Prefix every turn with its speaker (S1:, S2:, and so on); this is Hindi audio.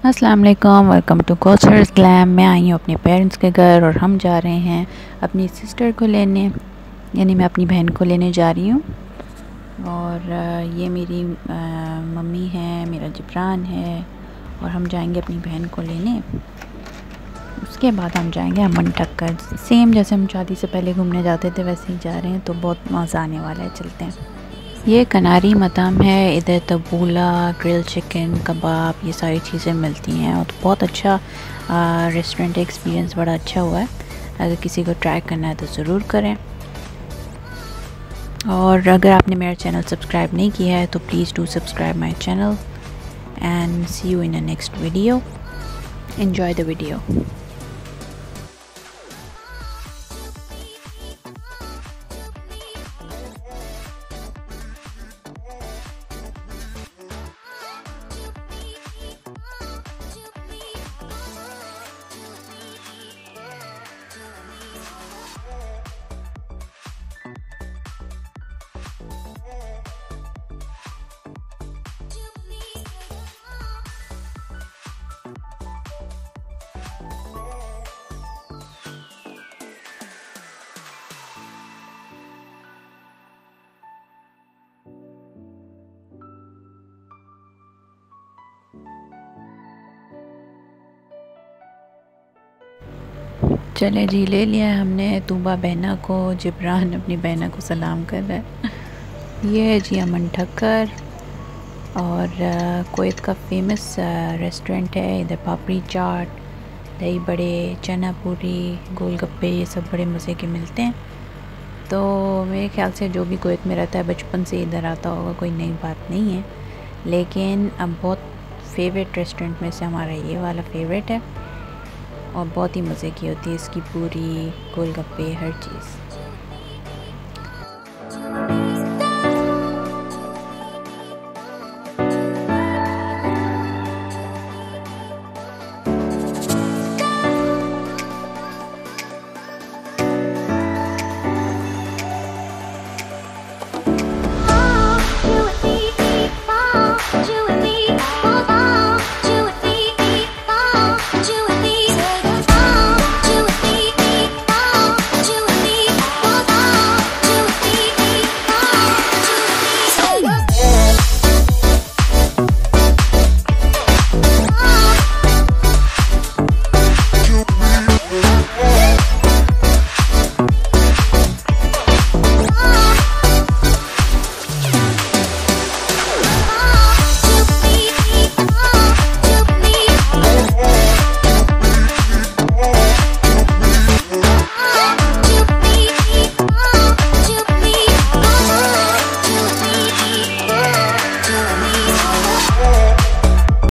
S1: अस्सलाम वालेकुम, वेलकम टू कोचर्स ग्लैम। मैं आई हूँ अपने पेरेंट्स के घर और हम जा रहे हैं अपनी सिस्टर को लेने, यानी मैं अपनी बहन को लेने जा रही हूँ। और ये मेरी मम्मी है, मेरा जिब्रान है और हम जाएंगे अपनी बहन को लेने। उसके बाद हम जाएंगे अमन टक्कर। सेम जैसे हम शादी से पहले घूमने जाते थे वैसे ही जा रहे हैं, तो बहुत मज़ा आने वाला है। चलते हैं। ये कनारी मताम है। इधर तबूला, ग्रिल चिकन, कबाब, ये सारी चीज़ें मिलती हैं और बहुत अच्छा रेस्टोरेंट एक्सपीरियंस बड़ा अच्छा हुआ है। अगर किसी को ट्राई करना है तो ज़रूर करें। और अगर आपने मेरा चैनल सब्सक्राइब नहीं किया है तो please do subscribe my channel and see you in a next video. Enjoy the video. चले जी, ले लिया है हमने तूबा बहना को। जिब्रान अपनी बहना को सलाम कर रहा है। ये है जी अमन ठक्कर और कुवैत का फेमस रेस्टोरेंट है। इधर पापड़ी चाट, दही बड़े, चना पूरी, गोलगप्पे, ये सब बड़े मज़े के मिलते हैं। तो मेरे ख्याल से जो भी कुवैत में रहता है बचपन से इधर आता होगा, कोई नई बात नहीं है। लेकिन अब बहुत फेवरेट रेस्टोरेंट में से हमारा ये वाला फेवरेट है और बहुत ही मज़े की होती है इसकी पूरी, गोलगप्पे, हर चीज़।